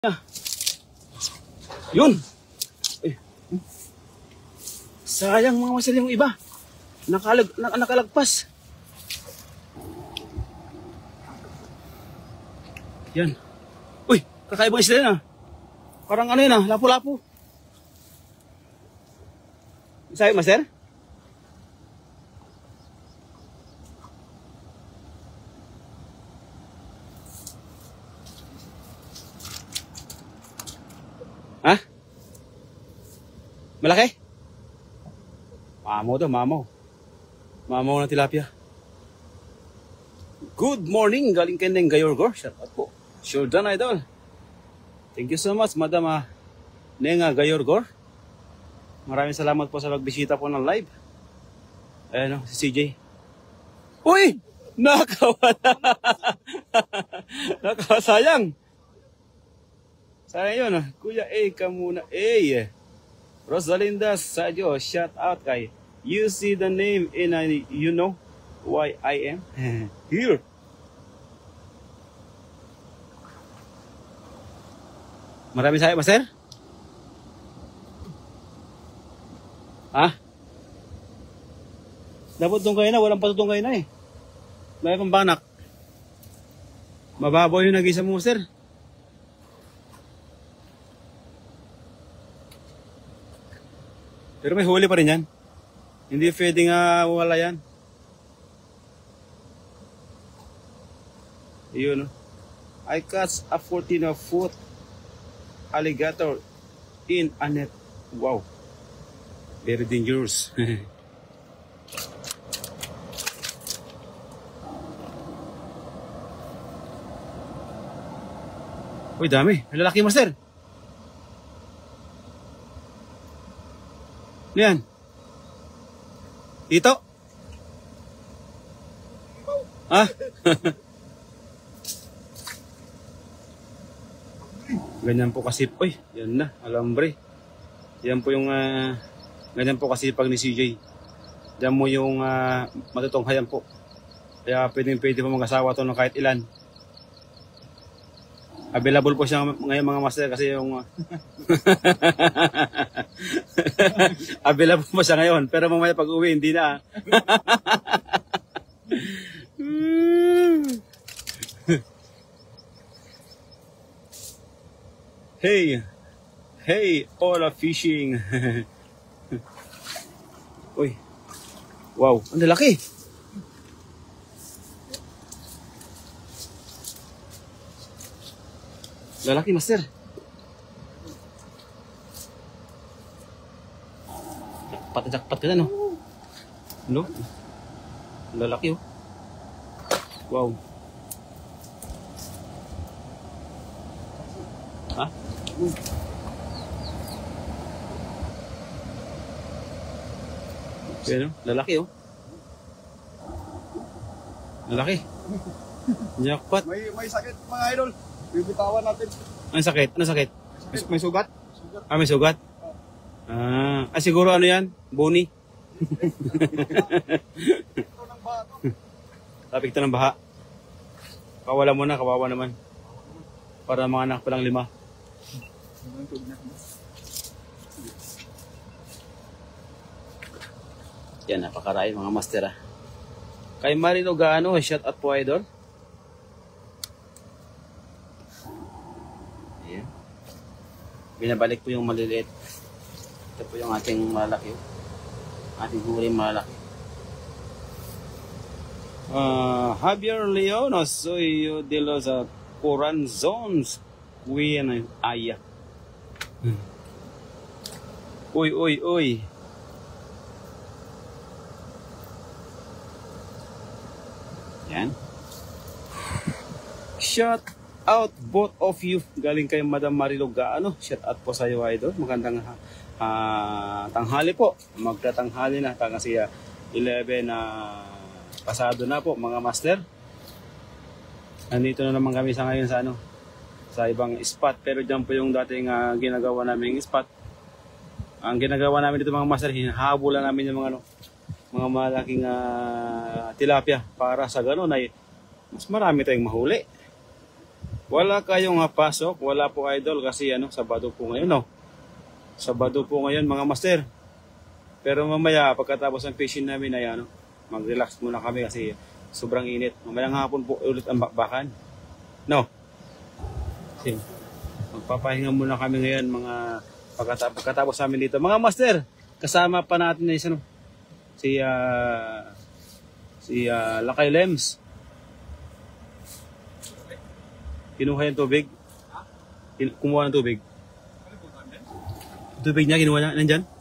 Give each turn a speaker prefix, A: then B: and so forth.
A: Yun. Eh. Sayang mga masal yung iba. Nakalagpas. Yan. Uy, kakaibang isla na. Parang ano yun lapu-lapu. Sayang master? Ha? Malaki? Mamaw daw, mamaw. Mamaw ng tilapia. Good morning, galing Kendeng Gayorgor. Shout out po. Sure done, idol. Thank you so much, Madam Nenga Gayorgor. Maraming salamat po sa pagbisita po ng live. Ayan si CJ. Uy! Nakawala! Sayang! Sayang yun Kuya A ka muna. Rosalinda Sadio, shout out kay you see the name and you know why I am here. Marami sayang, master? Ha? Dapat doon kayo na, walang patutong kayo na eh. May pambanak. Mababaw yung nag-isa mo, sir. Pero may huli pa rin yan. Hindi pwedeng wala yan. Yun. I catch a 14-foot alligator in a net. Wow. Very dangerous. Uy, dami. Lalaki, master. Yan. Ito. Ha? Ganyan po kasi. Uy, yan na. Alambre. Yan po yung ganyan po kasi pag ni CJ. Yan mo yung matutunghayan po. Kaya pwede po mag-asawa to ng kahit ilan. Available po siya ngayon mga master kasi yung available po siya ngayon pero mamaya pag uwi hindi na. Hey, Ola Fishing. Uy. Wow, ang lalaki. Lalaki, master. Jakpat ka na, no? No? Lalaki, oh. Wow. Ha? Pero, lalaki, oh. Lalaki. Jakpat.
B: May sakit, mga idol. Bibitawan natin.
A: Ano sakit? Ano sakit?
B: May sugat?
A: May sugat? Siguro ano yan? Boni?
B: Ito ng baha to.
A: Tapik ito ng baha. Kawala mo na, kawawa naman. Para mga anak pa lang 5. Yan, napakaray mga master Kay Marino Gaano, shout out po idol. Binabalik po yung maliliit. Ito po yung ating malaki. Ating huli malaki. Javier Leono, Soyo de los Coranzones. Queen Aya. Uy. Yan. Shot out both of you. Galing kay Madam Marilo Gaano. Shout out po sa iyo, idol. Magandang tanghali po. Magtatanghali na. Kasi 11 pasado na po mga master. Nandito na naman kami sa ngayon sa ibang spot. Pero dyan po yung dating ginagawa namin spot. Ang ginagawa namin dito mga master, hinahabulan namin yung mga malaking tilapia para sa ganun ay mas marami tayong mahuli. Wala kayong pasok, wala po idol kasi ano, Sabado po ngayon, no? Sabado po ngayon mga master. Pero mamaya pagkatapos ng fishing namin ay ano, mag-relax muna kami kasi sobrang init. Mamayang hapon po ulit ang bakbakan. No? Kasi magpapahinga muna kami ngayon mga pagkatapos namin dito. Mga master, kasama pa natin na isa, no? Si Lakay Lems. Kinuha yung tubig. Kumuha ng tubig. Tubig niya, kinuha niya. Nandyan?